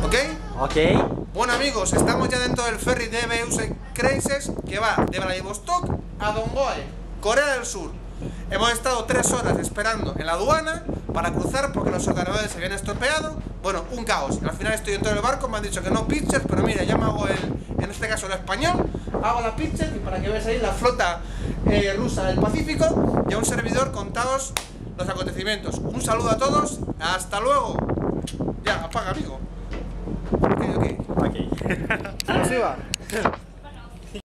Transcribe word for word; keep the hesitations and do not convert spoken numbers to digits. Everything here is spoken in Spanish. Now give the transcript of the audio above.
¿Ok? Ok. Bueno amigos, estamos ya dentro del ferry de Beuse Cruises que va de Vladivostok a Dongoe, Corea del Sur. Hemos estado tres horas esperando en la aduana para cruzar porque los ordenadores se habían estropeado. Bueno, un caos. Al final estoy dentro del barco, me han dicho que no pitchers, pero mira, ya me hago el, en este caso el español, hago la pitcher y para que veáis ahí la flota eh, rusa del Pacífico y a un servidor contados los acontecimientos. Un saludo a todos, hasta luego. Ya, apaga amigo. Ok, ok. Ok. ¿Cómo se va?